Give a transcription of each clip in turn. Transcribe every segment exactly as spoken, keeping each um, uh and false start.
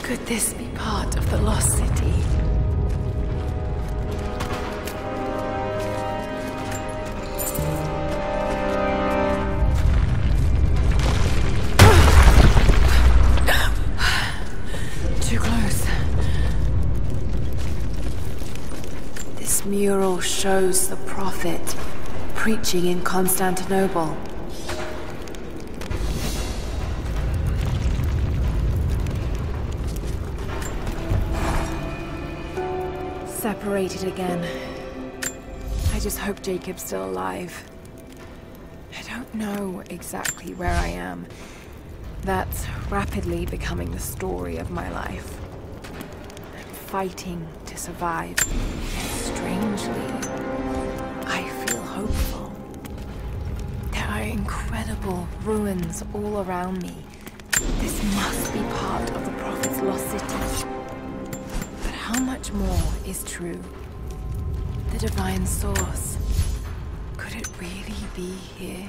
Could this be part of the lost city? Too close. This mural shows the prophet preaching in Constantinople. Separated again. I just hope Jacob's still alive. I don't know exactly where I am. That's rapidly becoming the story of my life. I'm fighting to survive. And strangely, I feel hopeful. There are incredible ruins all around me. This must be part of the Prophet's lost city. How much more is true? The divine source. Could it really be here?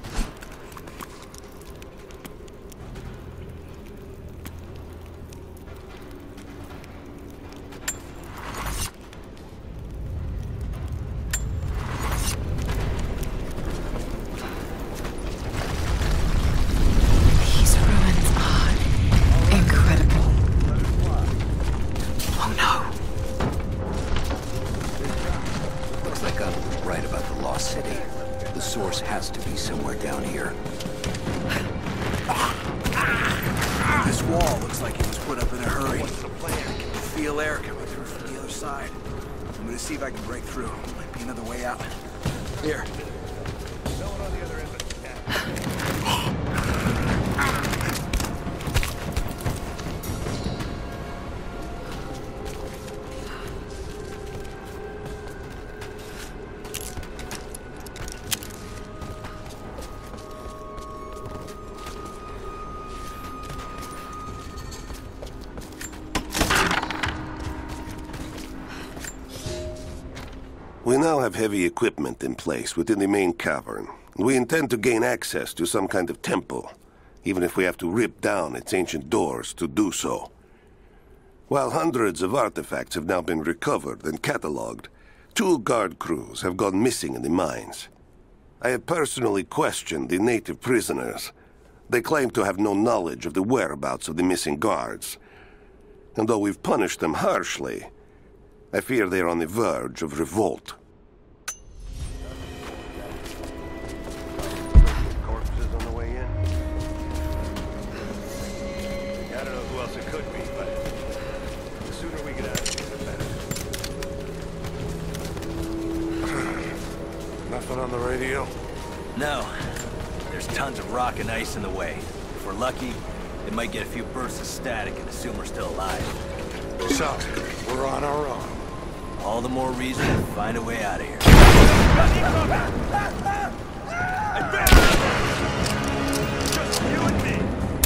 These ruins are incredible. Oh no. Looks like I'm right about the lost city. The source has to be somewhere down here. This wall looks like it was put up in a hurry. What's the plan? I can feel air coming through from the other side. I'm gonna see if I can break through. Might be another way out. Here. No one on the other end but the cat. We now have heavy equipment in place within the main cavern. We intend to gain access to some kind of temple, even if we have to rip down its ancient doors to do so. While hundreds of artifacts have now been recovered and catalogued, two guard crews have gone missing in the mines. I have personally questioned the native prisoners. They claim to have no knowledge of the whereabouts of the missing guards. And though we've punished them harshly, I fear they are on the verge of revolt. Corpses on the way in. I don't know who else it could be, but the sooner we get out of here, the better. Nothing on the radio? No. There's tons of rock and ice in the way. If we're lucky, they might get a few bursts of static and assume we're still alive. So, we're on our own. All the more reason to find a way out of here. Just you and me.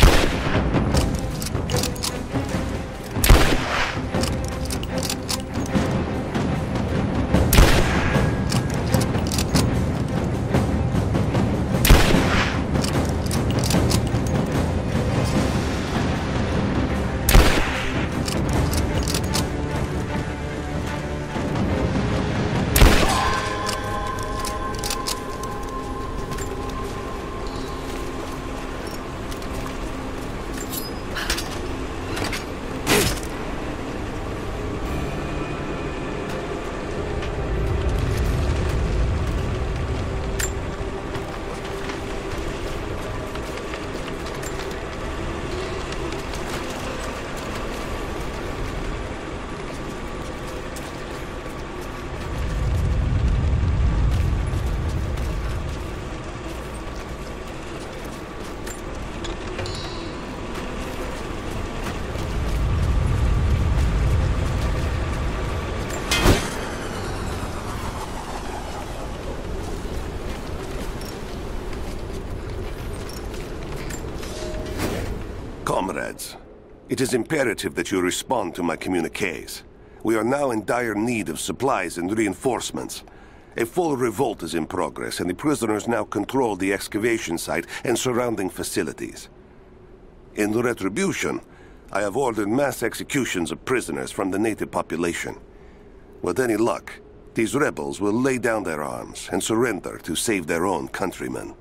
Comrades, it is imperative that you respond to my communiques. We are now in dire need of supplies and reinforcements. A full revolt is in progress, and the prisoners now control the excavation site and surrounding facilities. In retribution, I have ordered mass executions of prisoners from the native population. With any luck, these rebels will lay down their arms and surrender to save their own countrymen.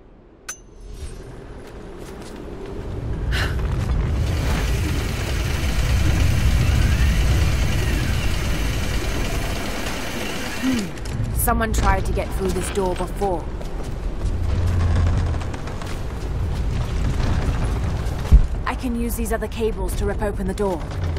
Someone tried to get through this door before. I can use these other cables to rip open the door.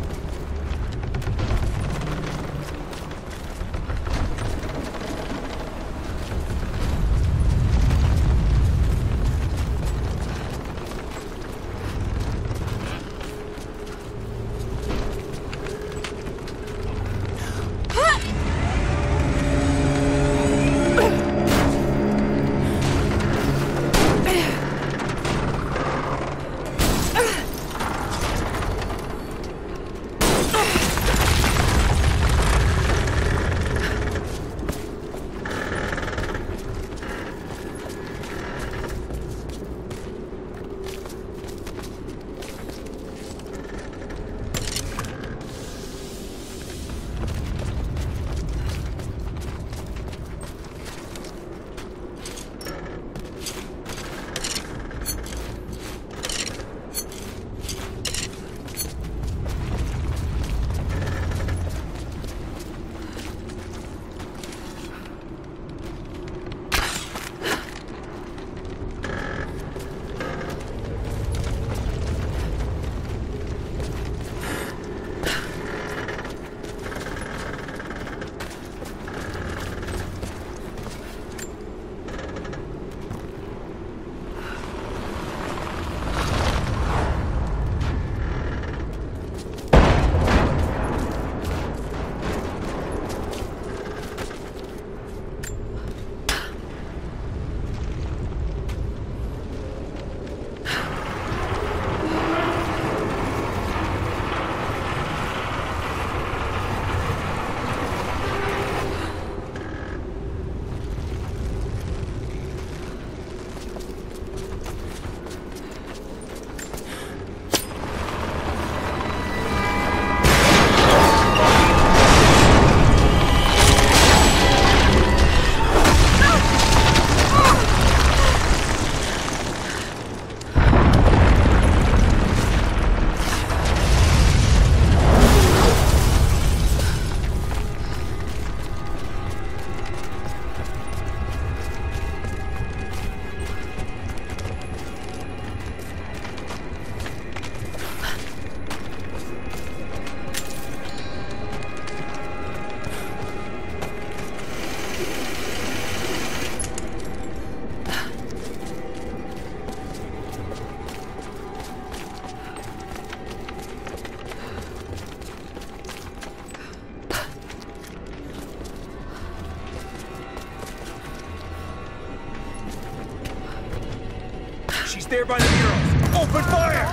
There by the murals. Open fire!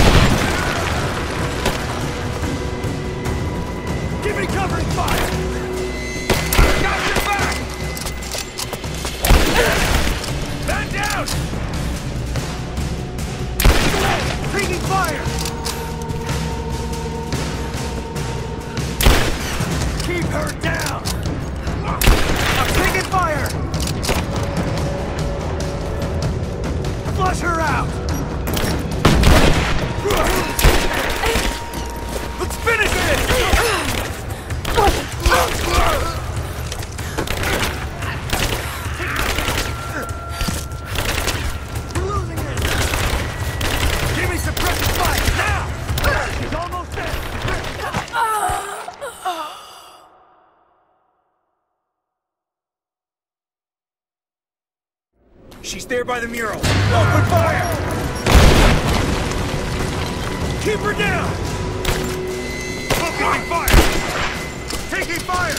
Give me covering fire! I've got your back! Back down! Taking fire! Keep her down! I'm taking fire! Flush her out! Let's finish this! We're losing it! Give me suppressive fire, now! She's almost dead! She's there by the mural. Open fire! Keep her down! Opening fire! Taking fire!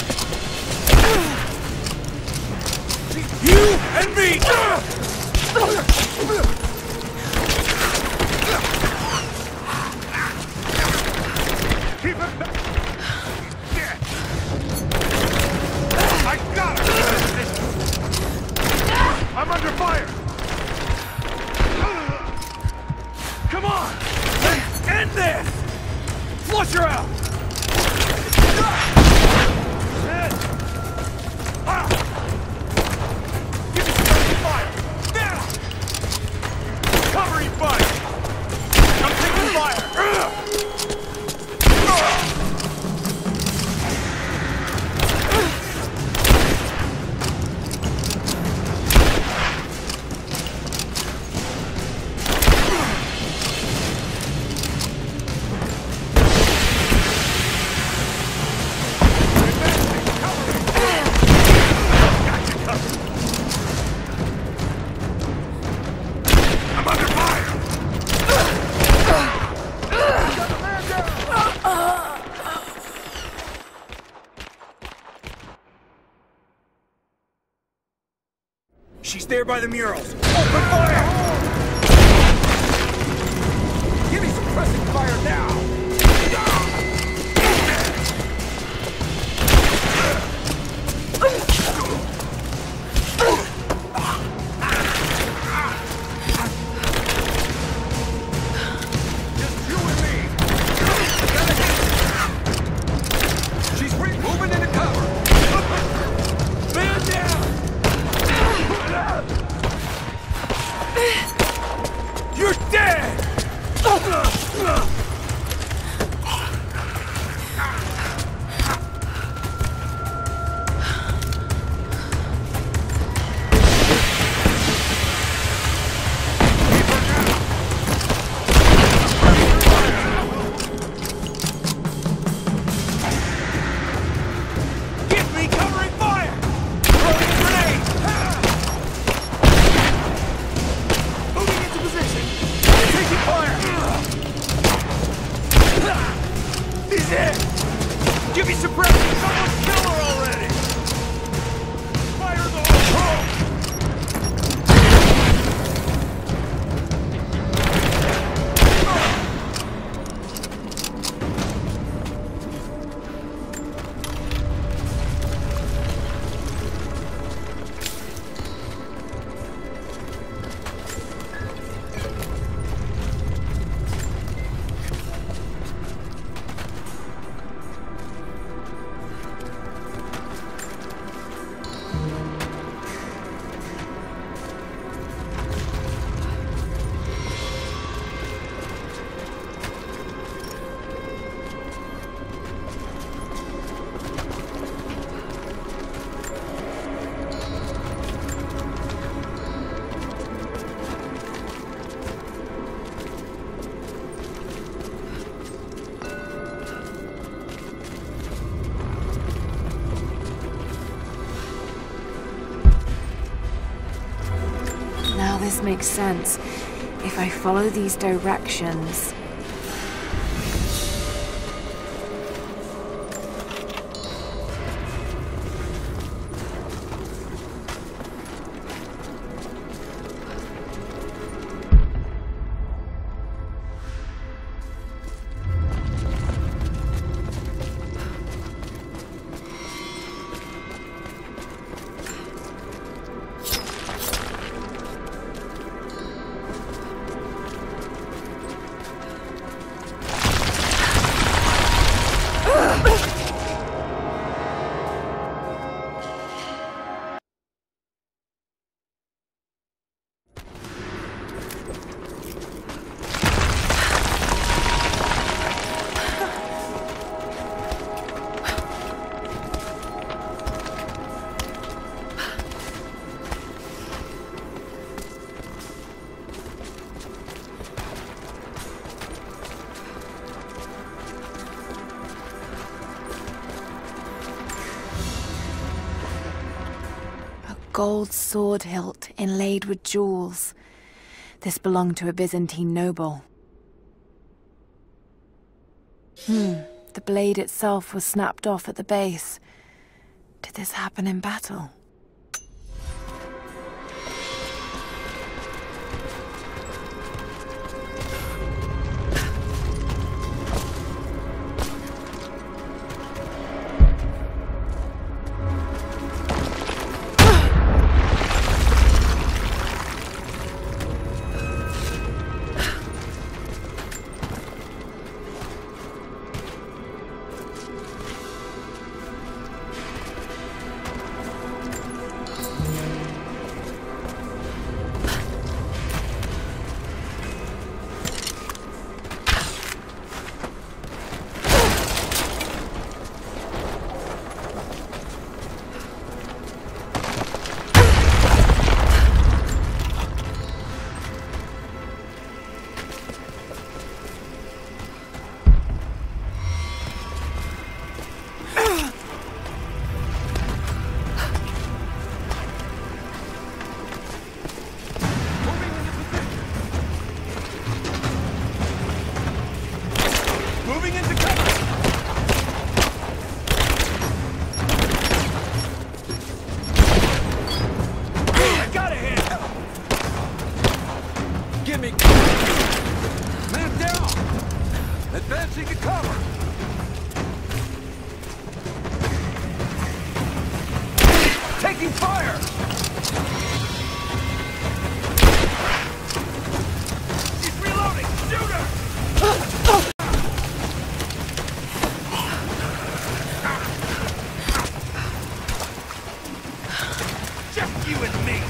You and me! Keep her back! Dead! I got her! I'm under fire! Come on! Let's end this! Pressure out! Shit! Ah! Give me some fire! Now! Covering fire! I'm taking fire! She's there by the murals. Open fire! Give me some pressing fire now! Just you and me! She's moving into cover! Man down! You're dead! Give me covering fire! Throwing a grenade! Moving into position! Taking fire! This is it! Give me suppression! Someone kill her already! Fire the whole Now this makes sense. If I follow these directions... Gold sword hilt inlaid with jewels. This belonged to a Byzantine noble. Hmm, the blade itself was snapped off at the base. Did this happen in battle? Give me... Man down! Advancing to cover! Taking fire! He's reloading! Shoot her! Just you and me!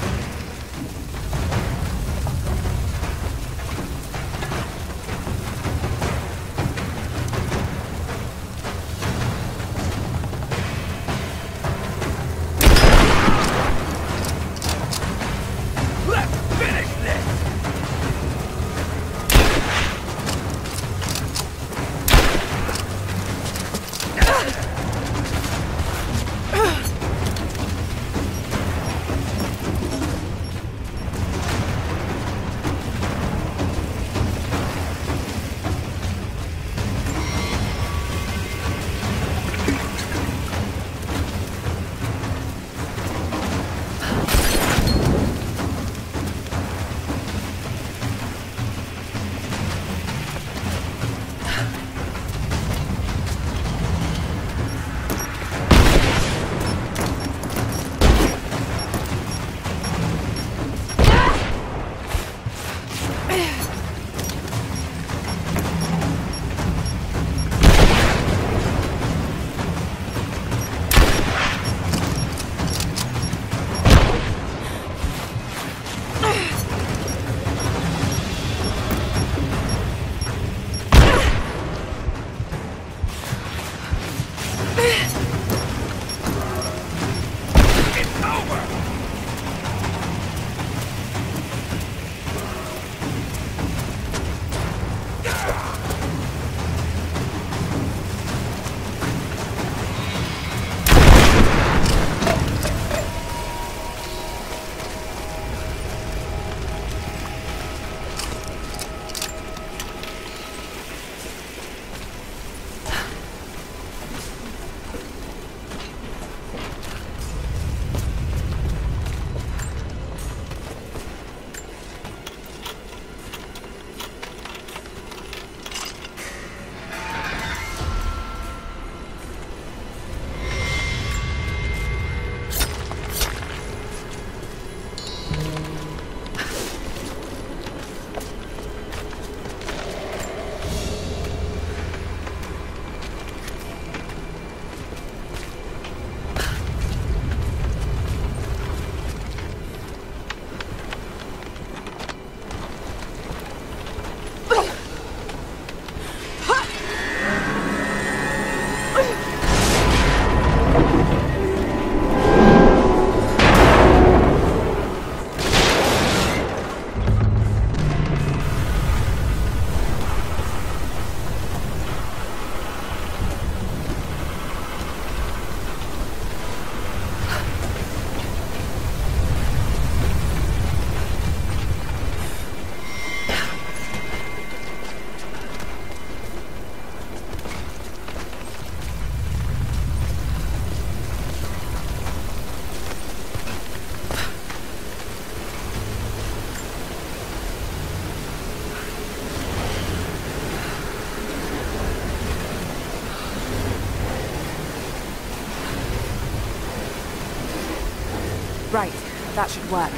Right, that should work.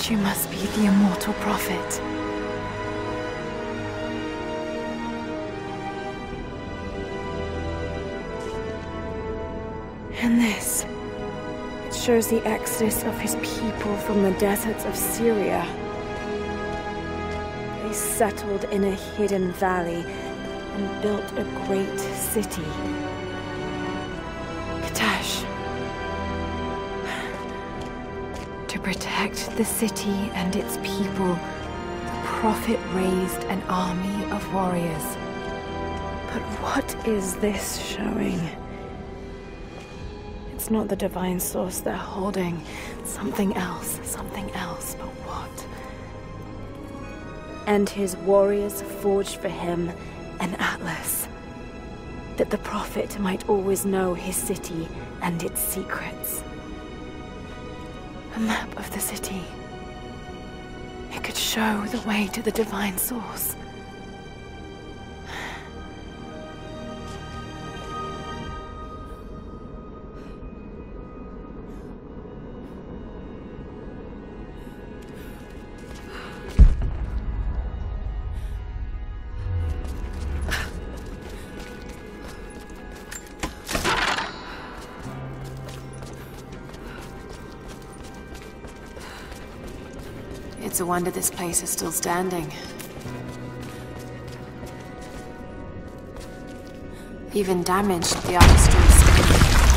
You must be the immortal prophet. And this, it shows the exodus of his people from the deserts of Syria. They settled in a hidden valley and built a great city. Kitezh. To protect the city and its people, the prophet raised an army of warriors. But what is this showing? It's not the divine source they're holding. Something else, something else, but what? And his warriors forged for him an atlas, that the prophet might always know his city and its secrets. A map of the city. It could show the way to the divine source. It's a wonder this place is still standing. Even damaged, the artistry is still.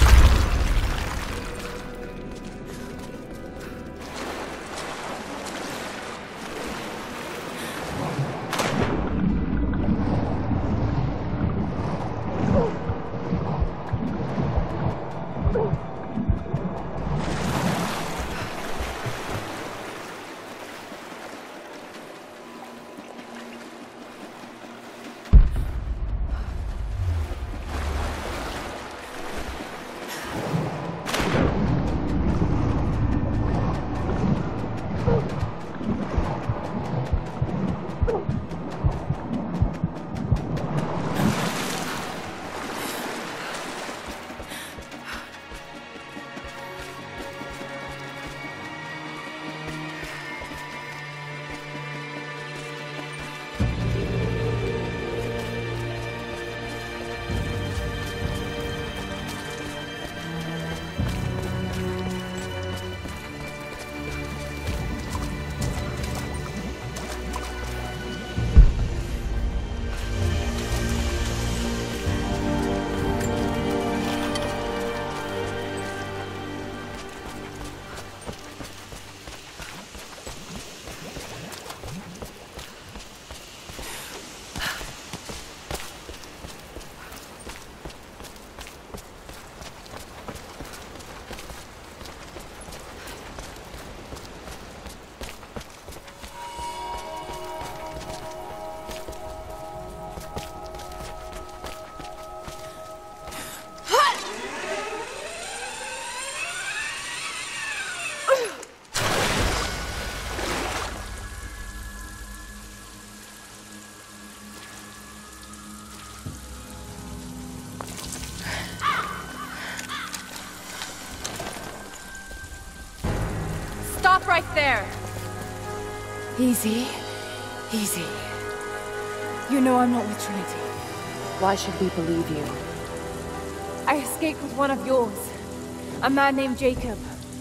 Stop right there! Easy. Easy. You know I'm not with Trinity. Why should we believe you? I escaped with one of yours. A man named Jacob.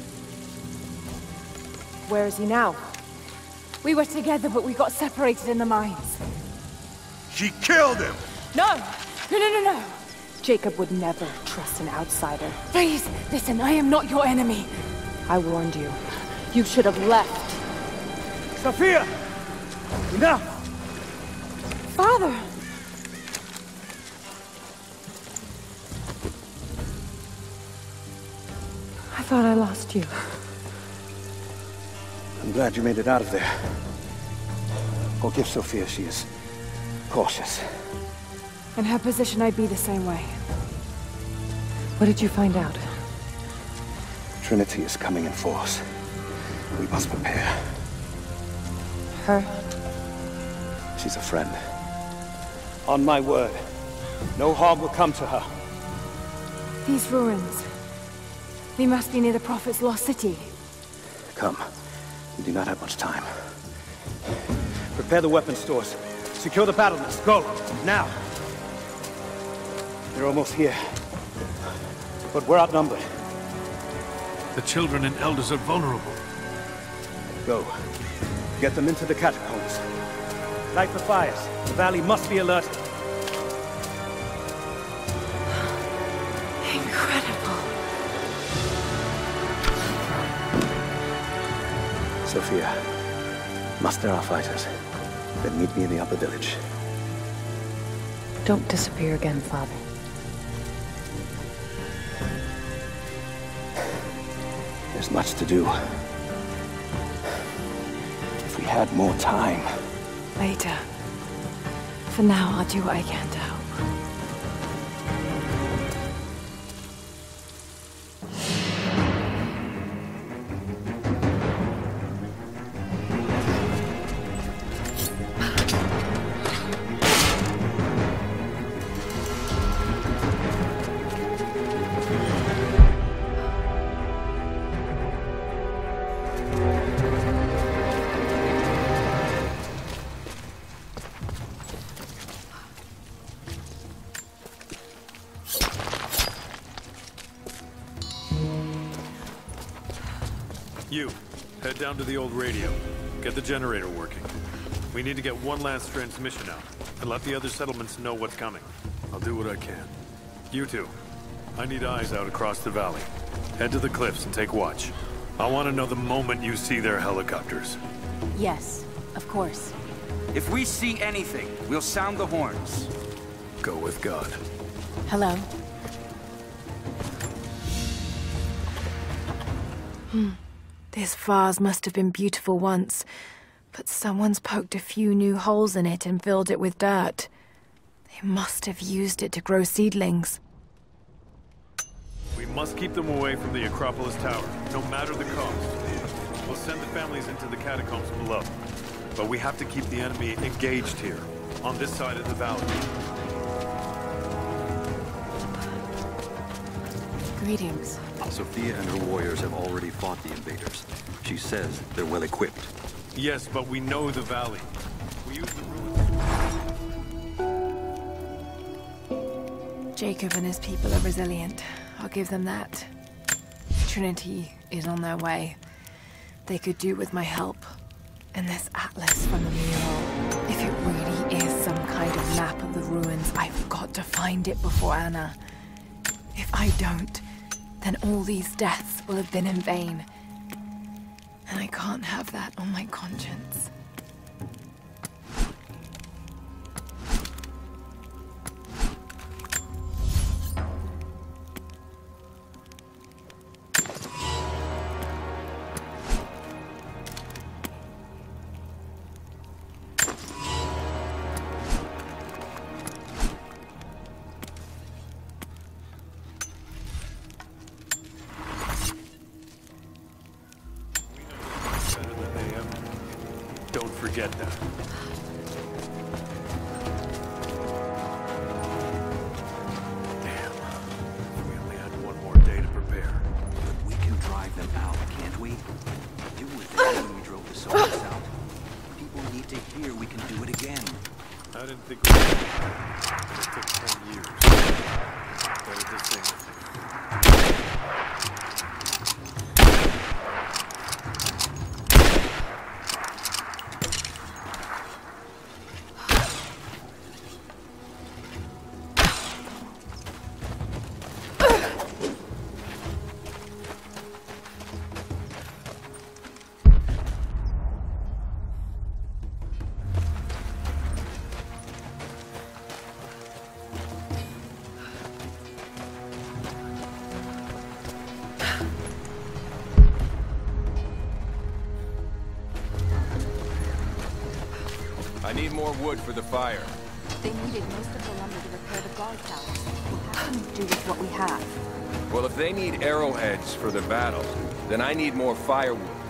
Where is he now? We were together, but we got separated in the mines. She killed him! No! No, no, no, no! Jacob would never trust an outsider. Please, listen, I am not your enemy. I warned you. You should have left. Sophia! Enough! Father! I thought I lost you. I'm glad you made it out of there. Forgive Sophia, she is cautious. In her position, I'd be the same way. What did you find out? Trinity is coming in force. We must prepare. Her? She's a friend. On my word, no harm will come to her. These ruins. They must be near the Prophet's lost city. Come. We do not have much time. Prepare the weapon stores. Secure the battlements. Go! Now! They're almost here. But we're outnumbered. The children and elders are vulnerable. Go. Get them into the catacombs. Light the fires. The valley must be alerted. Incredible. Sophia, muster our fighters. Then meet me in the upper village. Don't disappear again, Father. There's much to do. If we had more time. Later. For now, I'll do what I can to help. You, head down to the old radio. Get the generator working. We need to get one last transmission out, and let the other settlements know what's coming. I'll do what I can. You two, I need eyes out across the valley. Head to the cliffs and take watch. I want to know the moment you see their helicopters. Yes, of course. If we see anything, we'll sound the horns. Go with God. Hello? Hmm. This vase must have been beautiful once, but someone's poked a few new holes in it and filled it with dirt. They must have used it to grow seedlings. We must keep them away from the Acropolis Tower, no matter the cost. We'll send the families into the catacombs below, but we have to keep the enemy engaged here, on this side of the valley. Greetings. Sophia and her warriors have already fought the invaders. She says they're well equipped. Yes, but we know the valley. We use the ruins. Jacob and his people are resilient. I'll give them that. Trinity is on their way. They could do with my help. And this atlas from the mural. If it really is some kind of map of the ruins, I've got to find it before Anna. If I don't, then all these deaths will have been in vain. And I can't have that on my conscience. Don't forget that. Damn. If we only had one more day to prepare. We can drive them out, can't we? You were there when we drove the soldiers out. People need to hear we can do it again. I didn't think we would. It took ten years. Better this thing. I need more wood for the fire. They needed most of the lumber to repair the guard towers. What can we do with what we have? Well, if they need arrowheads for their battle, then I need more firewood.